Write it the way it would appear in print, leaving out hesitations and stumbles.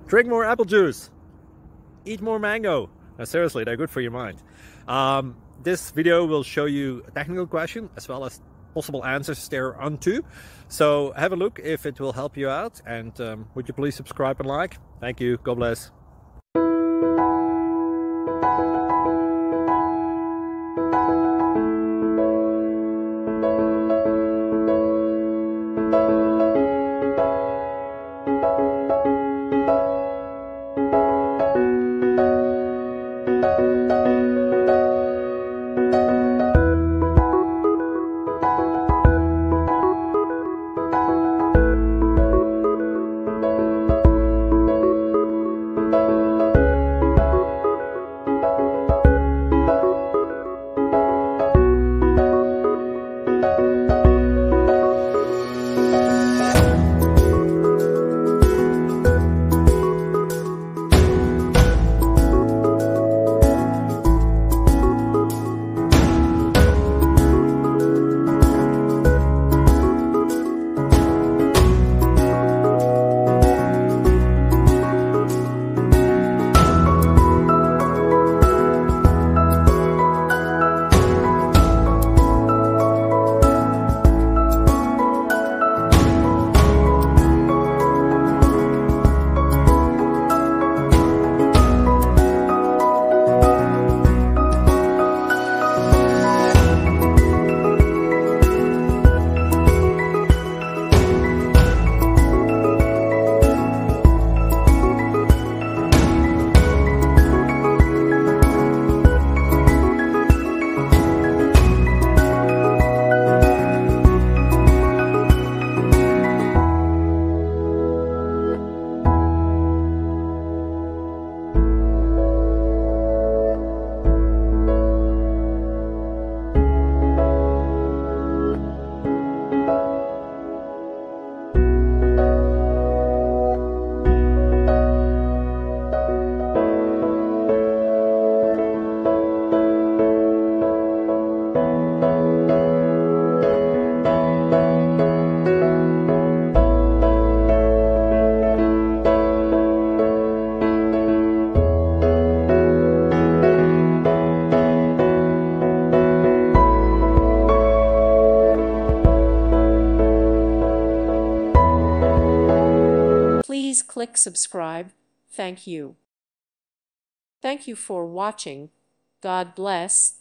Drink more apple juice. Eat more mango. No, seriously, they're good for your mind. This video will show you a technical question as well as possible answers thereunto. So have a look if it will help you out, and would you please subscribe and like? Thank you. God bless. Please click subscribe. Thank you. Thank you for watching. God bless.